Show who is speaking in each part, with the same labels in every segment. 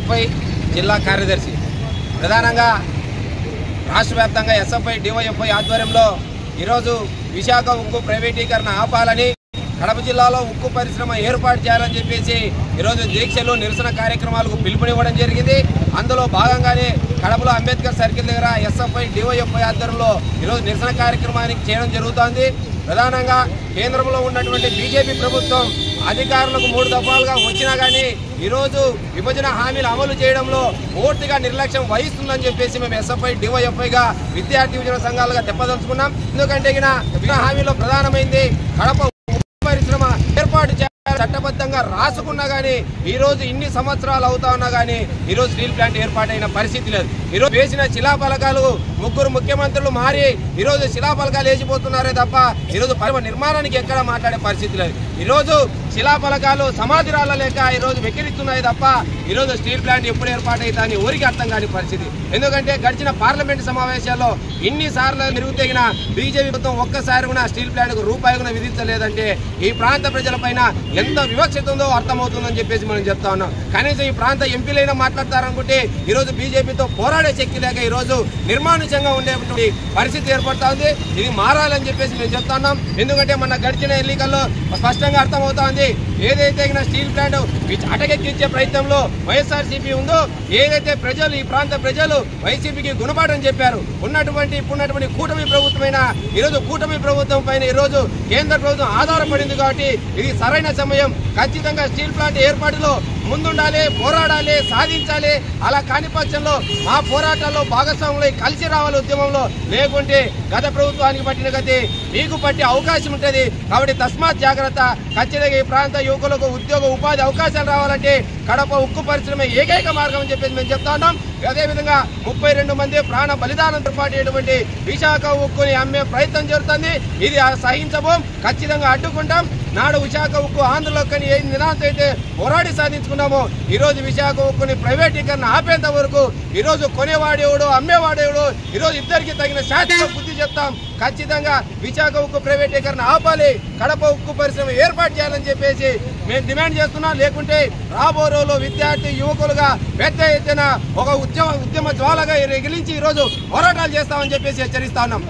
Speaker 1: SFI జిల్లా కార్యదర్శి. ప్రధానంగా రాష్ట్ర వ్యాప్తంగా ఎస్ఎఫ్ఐ డివైఎఫ్ఐ ఆధ్వర్యంలో ఈరోజు విశాఖ ఉక్కు ప్రైవేటీకరణ ఆపాలని, కడప జిల్లాలో ఉక్కు పరిశ్రమ ఏర్పాటు చేయాలని చెప్పేసి ఈరోజు దీక్షలు నిరసన కార్యక్రమాలకు పిలుపునివ్వడం జరిగింది. అందులో భాగంగానే కడపలో అంబేద్కర్ సర్కిల్ దగ్గర ఎస్ఎఫ్ఐ డివైఎఫ్ఐ ఆధ్వర్యంలో ఈరోజు నిరసన కార్యక్రమానికి చేయడం జరుగుతోంది. ప్రధానంగా కేంద్రంలో ఉన్నటువంటి బీజేపీ ప్రభుత్వం అధికారులకు 3 దఫాలుగా వచ్చినా కానీ ఈరోజు విభజన హామీలు అమలు చేయడంలో పూర్తిగా నిర్లక్ష్యం వహిస్తుందని చెప్పేసి మేము ఎస్ఎఫ్ఐ డివైఎఫ్ఐగా విద్యార్థి విభజన సంఘాలుగా తెప్పదలుచుకున్నాం. ఎందుకంటే విభజన హామీలో ప్రధానమైంది కడప పరిశ్రమ ఏర్పాటు చేయాలి చట్టబద్ధంగా రాసుకున్నా కానీ ఈరోజు ఇన్ని సంవత్సరాలు అవుతా ఉన్నా కానీ ఈరోజు స్టీల్ ప్లాంట్ ఏర్పాటైన పరిస్థితి లేదు. ఈరోజు వేసిన శిలాఫలకాలు 3 ముఖ్యమంత్రులు మారి ఈరోజు శిలాఫలకాలు వేసిపోతున్నారే తప్ప ఈరోజు నిర్మాణానికి ఎక్కడ మాట్లాడే పరిస్థితి లేదు. ఈరోజు శిలాఫలకాలు సమాధి రాళ్ళ లేక ఈరోజు వెక్కిరిస్తున్నాయి తప్ప ఈరోజు స్టీల్ ప్లాంట్ ఎప్పుడు ఏర్పాటైతే అని ఊరికి అర్థం కాని పరిస్థితి. ఎందుకంటే గడిచిన పార్లమెంట్ సమావేశాల్లో ఇన్నిసార్లు నిరుగుతగిన బీజేపీ ప్రభుత్వం ఒక్కసారి కూడా స్టీల్ ప్లాంట్కు రూపాయి కూడా విధించలేదంటే ఈ ప్రాంత ప్రజలపైన ఎంత వివక్షత ఉందో అర్థమవుతుందని చెప్పేసి మనం చెప్తా ఉన్నాం. కనీసం ఈ ప్రాంత ఎంపీలైనా మాట్లాడతారనుకుంటే ఈరోజు బీజేపీతో పోరాడే శక్తి లేక ఈరోజు నిర్మానుషంగా ఉండేటువంటి పరిస్థితి ఏర్పడతా ఉంది. ఇది మారాలని చెప్పేసి మేము చెప్తా ఉన్నాం. ఎందుకంటే మన గడిచిన ఎన్నికల్లో స్పష్టంగా అర్థమవుతా ఉంది. ఏదైతే స్టీల్ ప్లాంట్ అటకెక్కించే ప్రయత్నంలో వైఎస్ఆర్సీపీ ఉందో, ఏదైతే ప్రజలు ఈ ప్రాంత ప్రజలు వైసీపీకి గుణపాఠం చెప్పారు ఇప్పుడున్నటువంటి కూటమి ప్రభుత్వమైన ఈరోజు కూటమి ప్రభుత్వం పైన ఈరోజు కేంద్ర ప్రభుత్వం ఆధారపడింది. కాబట్టి ఇది సరైన సమయం. ఖచ్చితంగా స్టీల్ ప్లాంట్ ఏర్పాటులో ముందుండాలి, పోరాడాలి, సాధించాలి. అలా కాని పక్షంలో మా పోరాటాల్లో భాగస్వాములై కలిసి రావాలి ఉద్యమంలో. లేకుంటే గత ప్రభుత్వానికి పట్టిన గతి మీకు పట్టే అవకాశం ఉంటుంది. కాబట్టి తస్మాత్ జాగ్రత్త. ఖచ్చితంగా ఈ ప్రాంత యువకులకు ఉద్యోగ ఉపాధి అవకాశాలు రావాలంటే కడప ఉక్కు పరిశ్రమ ఏకైక మార్గం అని చెప్పేసి మేము చెప్తా ఉన్నాం. అదేవిధంగా 32 మంది ప్రాణ బలిదానంతో పాటు విశాఖ ఉక్కుని అమ్మే ప్రయత్నం జరుగుతుంది. ఇది సహించబోం, ఖచ్చితంగా అడ్డుకుంటాం. నాడు విశాఖ ఉక్కు ఆంధ్రలోకి ఏ నినాదంతో అయితే పోరాడి సాధించుకున్నామో ఈరోజు విశాఖ ఉక్కుని ప్రైవేటీకరణ ఆపేంత వరకు ఈరోజు కొనేవాడేవాడు అమ్మేవాడేవాడు ఈరోజు ఇద్దరికి తగిన శాస్త్రీయ బుద్ధి చెప్తాం. ఖచ్చితంగా విశాఖ ఉక్కు ప్రైవేటీకరణ ఆపాలి, కడప ఉక్కు పరిశ్రమ ఏర్పాటు చేయాలని చెప్పేసి మేము డిమాండ్ చేస్తున్నాం. లేకుంటే రాబో రోజుల్లో విద్యార్థి యువకులుగా పెద్ద ఎత్తున ఒక ఉద్యమ జ్వాలగా ఎగిలించి ఈరోజు పోరాటాలు చేస్తామని చెప్పేసి హెచ్చరిస్తా ఉన్నాం.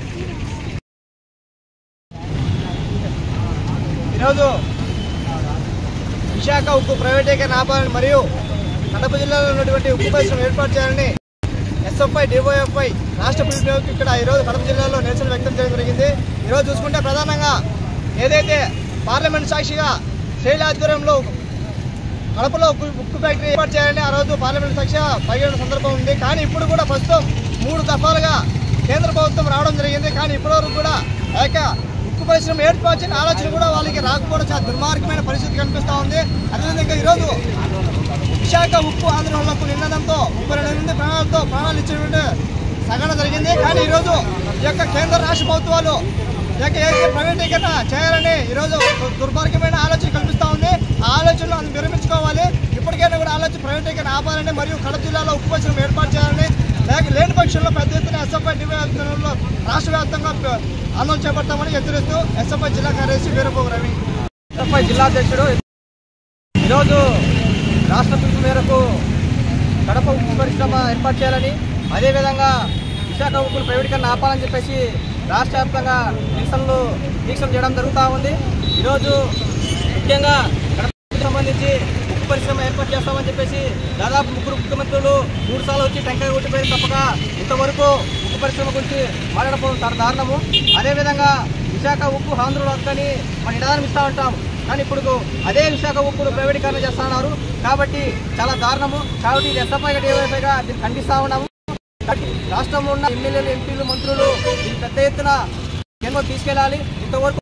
Speaker 2: ఈరోజు విశాఖ ఉక్కు ప్రైవేటీకరణ ఆపాలని మరియు కడప జిల్లాలో ఉన్నటువంటి ఉక్కు పరిశ్రమ ఏర్పాటు చేయాలని ఎస్ఎఫ్ఐ డివైఎఫ్ఐ రాష్ట్ర పిలుపుకి ఇక్కడ ఈరోజు కడప జిల్లాలో నిరసన వ్యక్తం చేయడం జరిగింది. ఈరోజు చూసుకుంటే ప్రధానంగా ఏదైతే పార్లమెంట్ సాక్షిగా శైలి ఆధ్వర్యంలో కడపలో ఉక్కు ఫ్యాక్టరీ ఏర్పాటు చేయాలని ఆ రోజు పార్లమెంట్ సాక్షిగా పరిగణన సందర్భం ఉంది. కానీ ఇప్పుడు కూడా ప్రస్తుతం 3 దఫాలుగా కేంద్ర ప్రభుత్వం రావడం జరిగింది. కానీ ఇప్పటివరకు కూడా ఆ యొక్క ఉక్కు పరిశ్రమ ఏర్పాటు చేసిన ఆలోచన కూడా వాళ్ళకి రాకపోవడం చాలా దుర్మార్గమైన పరిస్థితి కనిపిస్తూ ఉంది. అదేవిధంగా ఈరోజు విశాఖ ఉక్కు ఆందోళనకు నినాదంతో 32 మంది ప్రాణాలు ఇచ్చినటువంటి సంఘటన జరిగింది. కానీ ఈరోజు ఈ యొక్క కేంద్ర రాష్ట్ర ప్రభుత్వాలు ప్రైవేటీకరణ చేయాలని ఈరోజు దుర్మార్గమైన ఆలోచన కల్పిస్తూ ఉంది. ఆ ఆలోచనలు అది విరమించుకోవాలి. ఇప్పటికైనా కూడా ఆలోచన ప్రైవేటీకరణ ఆపాలని మరియు కడప జిల్లాలో ఉక్కు పరిశ్రమ ఏర్పాటు చేయాలని, లేని పక్షంలో పెద్ద ఎత్తున ఎస్ఎఫ్ఐ డివైఎఫ్ఐలో రాష్ట్ర వ్యాప్తంగా ఆందోళన చేపడతామని హెచ్చరిస్తూ ఎస్ఎఫ్ఐ జిల్లా కార్యదర్శి వీరబాబు రవి.
Speaker 3: ఎస్ఎఫ్ఐ జిల్లా అధ్యక్షుడు ఈరోజు రాష్ట్ర పిలుపు మేరకు కడప ఉక్కు పరిశ్రమ ఏర్పాటు చేయాలని, అదేవిధంగా విశాఖ ఉక్కును ప్రైవేటీకరణ ఆపాలని చెప్పేసి రాష్ట్ర వ్యాప్తంగా దీక్షలు చేయడం జరుగుతూ ఉంది. ఈరోజు ముఖ్యంగా కడపకు సంబంధించి ఉక్కు పరిశ్రమ ఏర్పాటు చేస్తామని చెప్పేసి దాదాపు 3 ముఖ్యమంత్రులు 3 సార్లు వచ్చి టెంకాయ కొట్టిపోయిన తప్పక ఇంతవరకు ఉక్కు పరిశ్రమ గురించి మాట్లాడకపోవడం చాలా దారుణము. అదేవిధంగా విశాఖ ఉక్కు ఆంధ్రలో హక్కని మన నినాదం ఇస్తూ ఉంటాం. కానీ ఇప్పుడు అదే విశాఖ ఉక్కును ప్రైవేటీకరణ చేస్తున్నారు కాబట్టి చాలా దారుణము. కాబట్టి ఇది ఎస్ఎఫ్ఐగా డివైఎఫ్ఐగా దీన్ని ఖండిస్తూ ఉన్నాము. రాష్ట్రంలో ఉన్న ఎమ్మెల్యేలు ఎంపీలు మంత్రులు దీన్ని పెద్ద ఎత్తున కేంద్రం తీసుకెళ్లాలి. ఇంతవరకు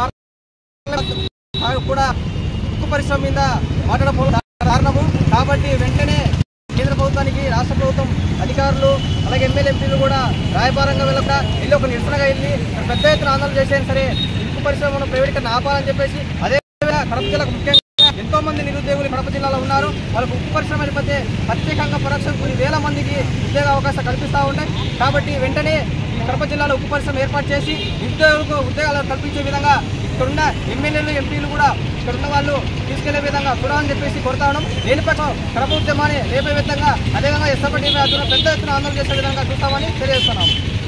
Speaker 3: కూడా ఉక్కు పరిశ్రమ మీద మాట్లాడకపోవడం కారణము. కాబట్టి వెంటనే కేంద్ర ప్రభుత్వానికి రాష్ట్ర ప్రభుత్వం అధికారులు అలాగే ఎమ్మెల్యే ఎంపీలు కూడా రాయబారంగా వెళ్ళకుండా వెళ్ళి ఒక నిరసనగా వెళ్ళి పెద్ద ఎత్తున ఆందోళన చేసేది సరే ఉక్కు పరిశ్రమను ప్రైవేటీకరణ ఆపాలని చెప్పేసి, అదేవిధంగా కడప జిల్లాకు ముఖ్యంగా ఎంతో మంది నిరుద్యోగులు కడప జిల్లాలో ఉన్నారు. వాళ్ళకు ఉక్కు పరిశ్రమ అయిపోతే ప్రత్యేకంగా పరోక్ష కొన్ని వేల మందికి ఉద్యోగ అవకాశాలు కల్పిస్తూ ఉంటాయి. కాబట్టి వెంటనే కడప జిల్లాలో ఉక్కు పరిశ్రమ ఏర్పాటు చేసి ఉద్యోగాలు కల్పించే విధంగా ఇక్కడున్న ఎమ్మెల్యేలు ఎంపీలు కూడా ఇక్కడ ఉన్న వాళ్ళు తీసుకెళ్లే విధంగా చూడాలని చెప్పేసి కోరుతా ఉన్నాం. లేని పక్షం కడప ఉద్యమాన్ని లేపే విధంగా అదేవిధంగా ఎస్ఎఫ్ఐ ఆధ్వర్యంలో పెద్ద ఎత్తున ఆందోళన చేసే విధంగా చూస్తామని తెలియజేస్తున్నాం.